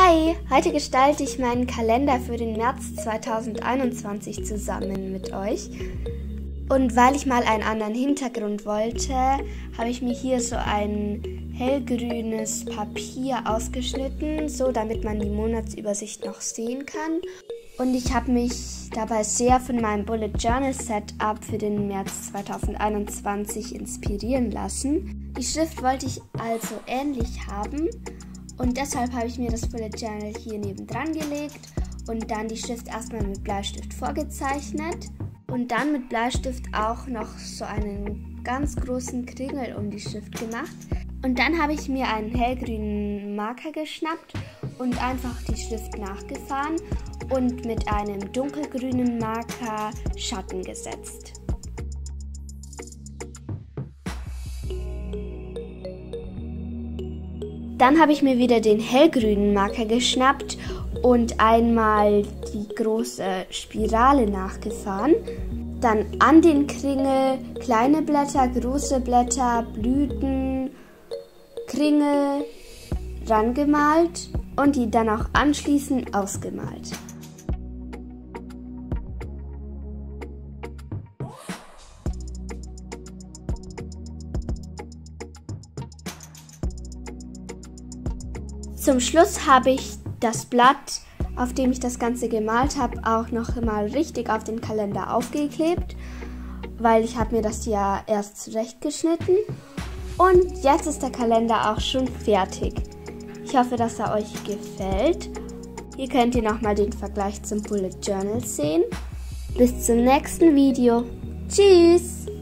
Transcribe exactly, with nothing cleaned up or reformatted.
Hi, heute gestalte ich meinen Kalender für den März zweitausendeinundzwanzig zusammen mit euch. Und weil ich mal einen anderen Hintergrund wollte, habe ich mir hier so ein hellgrünes Papier ausgeschnitten, so damit man die Monatsübersicht noch sehen kann. Und ich habe mich dabei sehr von meinem Bullet Journal Setup für den März zweitausendeinundzwanzig inspirieren lassen. Die Schrift wollte ich also ähnlich haben und deshalb habe ich mir das Bullet Journal hier nebendran gelegt und dann die Schrift erstmal mit Bleistift vorgezeichnet und dann mit Bleistift auch noch so einen ganz großen Kringel um die Schrift gemacht. Und dann habe ich mir einen hellgrünen Marker geschnappt und einfach die Schrift nachgefahren und mit einem dunkelgrünen Marker Schatten gesetzt. Dann habe ich mir wieder den hellgrünen Marker geschnappt und einmal die große Spirale nachgefahren. Dann an den Kringel kleine Blätter, große Blätter, Blüten, Kringel rangemalt und die dann auch anschließend ausgemalt. Zum Schluss habe ich das Blatt, auf dem ich das Ganze gemalt habe, auch noch mal richtig auf den Kalender aufgeklebt, weil ich habe mir das ja erst zurechtgeschnitten. Und jetzt ist der Kalender auch schon fertig. Ich hoffe, dass er euch gefällt. Hier könnt ihr nochmal den Vergleich zum Bullet Journal sehen. Bis zum nächsten Video. Tschüss!